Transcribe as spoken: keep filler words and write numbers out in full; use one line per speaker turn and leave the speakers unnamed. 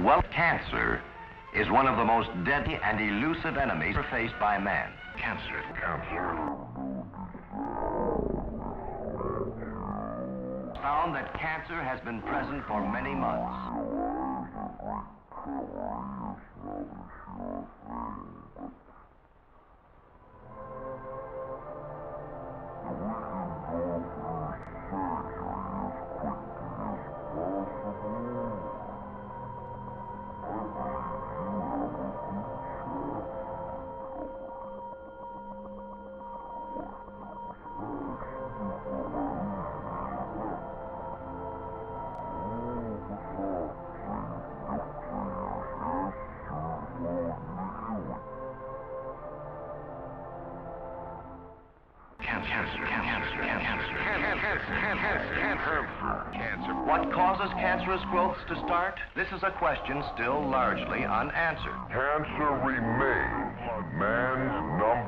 well, cancer is one of the most deadly and elusive enemies faced by man.
Cancer. Cancer.
Found that cancer has been present for many months. What causes cancerous growths to start? This is a question still largely unanswered.
Cancer remains man's number